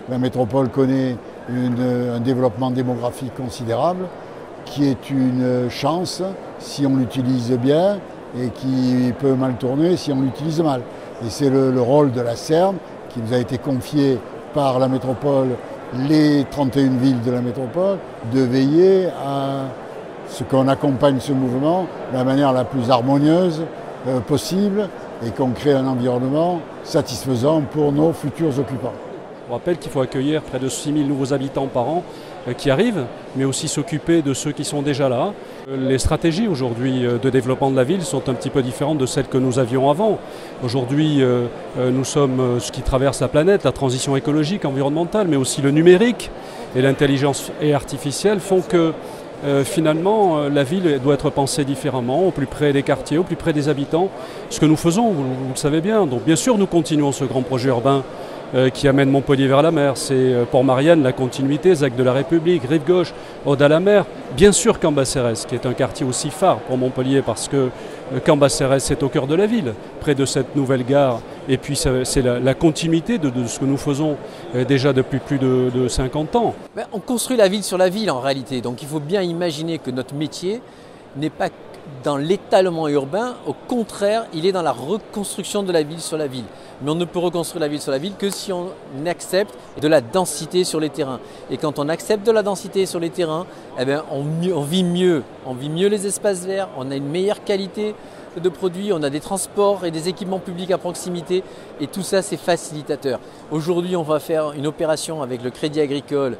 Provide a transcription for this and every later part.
La métropole connaît un développement démographique considérable, qui est une chance si on l'utilise bien et qui peut mal tourner si on l'utilise mal. Et c'est le rôle de la CERM qui nous a été confié par la métropole, les 31 villes de la métropole, de veiller à ce qu'on accompagne ce mouvement de la manière la plus harmonieuse possible et qu'on crée un environnement satisfaisant pour nos futurs occupants. On rappelle qu'il faut accueillir près de 6 000 nouveaux habitants par an qui arrivent, mais aussi s'occuper de ceux qui sont déjà là. Les stratégies aujourd'hui de développement de la ville sont un petit peu différentes de celles que nous avions avant. Aujourd'hui, nous sommes ce qui traverse la planète, la transition écologique, environnementale, mais aussi le numérique et l'intelligence artificielle font que finalement, la ville doit être pensée différemment, au plus près des quartiers, au plus près des habitants. Ce que nous faisons, vous le savez bien. Donc bien sûr, nous continuons ce grand projet urbain qui amène Montpellier vers la mer. C'est Port-Marianne, la continuité, ZAC de la République, Rive-Gauche, Aude à la mer. Bien sûr Cambacérès, qui est un quartier aussi phare pour Montpellier, parce que Cambacérès, c'est au cœur de la ville, près de cette nouvelle gare. Et puis c'est la continuité de ce que nous faisons déjà depuis plus de 50 ans. On construit la ville sur la ville en réalité. Donc il faut bien imaginer que notre métier n'est pas dans l'étalement urbain, au contraire, il est dans la reconstruction de la ville sur la ville. Mais on ne peut reconstruire la ville sur la ville que si on accepte de la densité sur les terrains. Et quand on accepte de la densité sur les terrains, eh bien, on vit mieux. On vit mieux les espaces verts, on a une meilleure qualité de produits, on a des transports et des équipements publics à proximité. Et tout ça, c'est facilitateur. Aujourd'hui, on va faire une opération avec le Crédit Agricole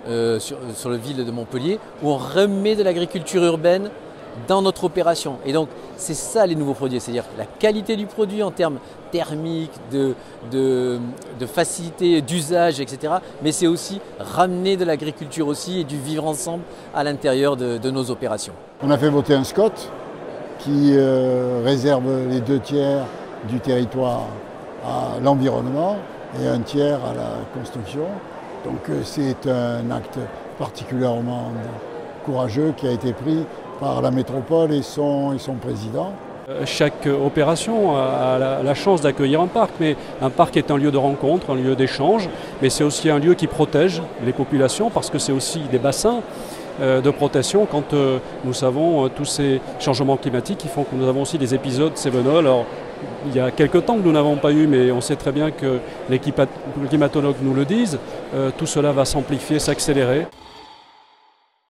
sur la ville de Montpellier, où on remet de l'agriculture urbaine dans notre opération. Et donc, c'est ça les nouveaux produits, c'est-à-dire la qualité du produit en termes thermiques, de facilité d'usage, etc. Mais c'est aussi ramener de l'agriculture aussi et du vivre ensemble à l'intérieur de nos opérations. On a fait voter un SCOT qui réserve les 2/3 du territoire à l'environnement et 1/3 à la construction. Donc c'est un acte particulièrement courageux qui a été pris par la métropole et son président. Chaque opération a la chance d'accueillir un parc, mais un parc est un lieu de rencontre, un lieu d'échange, mais c'est aussi un lieu qui protège les populations parce que c'est aussi des bassins de protection quand nous savons tous ces changements climatiques qui font que nous avons aussi des épisodes cévenols. Alors, il y a quelques temps que nous n'avons pas eu, mais on sait très bien que les climatologues nous le disent, tout cela va s'amplifier, s'accélérer.